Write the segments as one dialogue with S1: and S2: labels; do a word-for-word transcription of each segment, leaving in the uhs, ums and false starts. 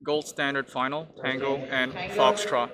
S1: gold standard final, Tango and Foxtrot.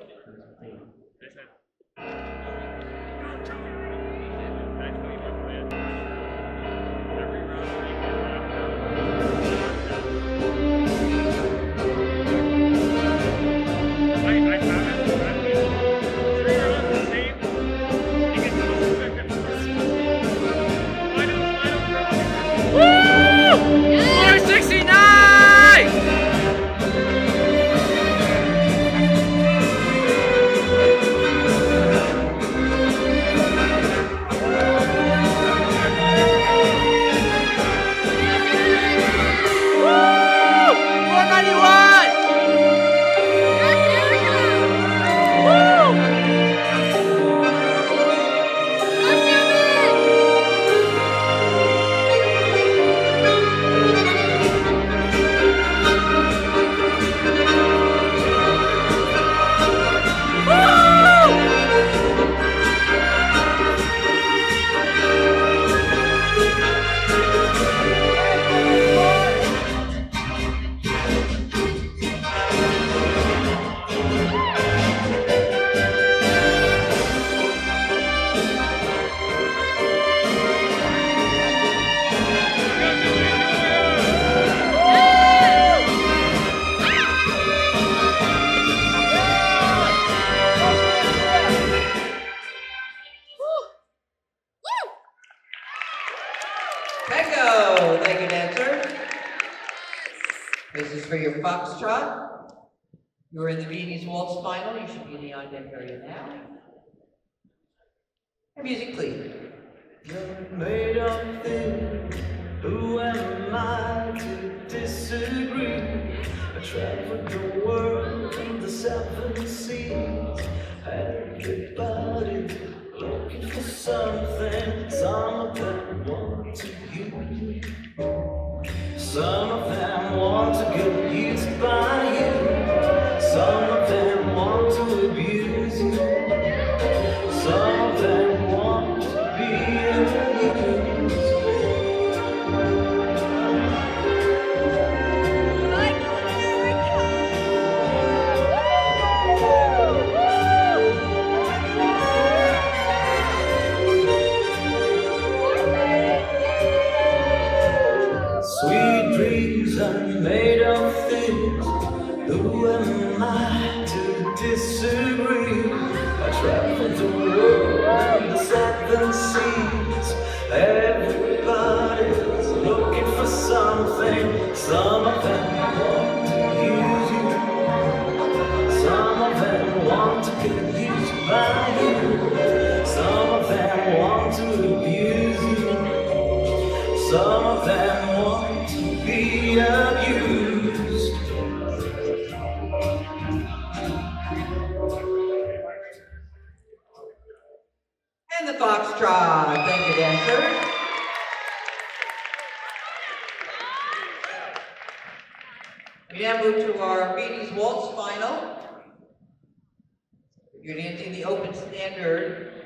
S2: Tango, thank you, dancer. This is for your Foxtrot. You're in the Viennese Waltz final. You should be in the on-deck area now. And music, please.
S3: You're made of things. Who am I to disagree? I traveled the world and the seven seas. Everybody looking for something. Some of them want to use you. Some of them want to get used by you. Some of them want to abuse you. Some of them want to be abused. Sweet dreams are made of things. Who am I to disagree? I traveled the world and the seven seas. Everybody's looking for something. Some of them want to use you. Some of them want to get used by you. Some of them want to abuse you. Some of them want to be abused.
S2: And the Foxtrot, thank you, dancer. We now move to our Viennese Waltz final. You're dancing the open standard.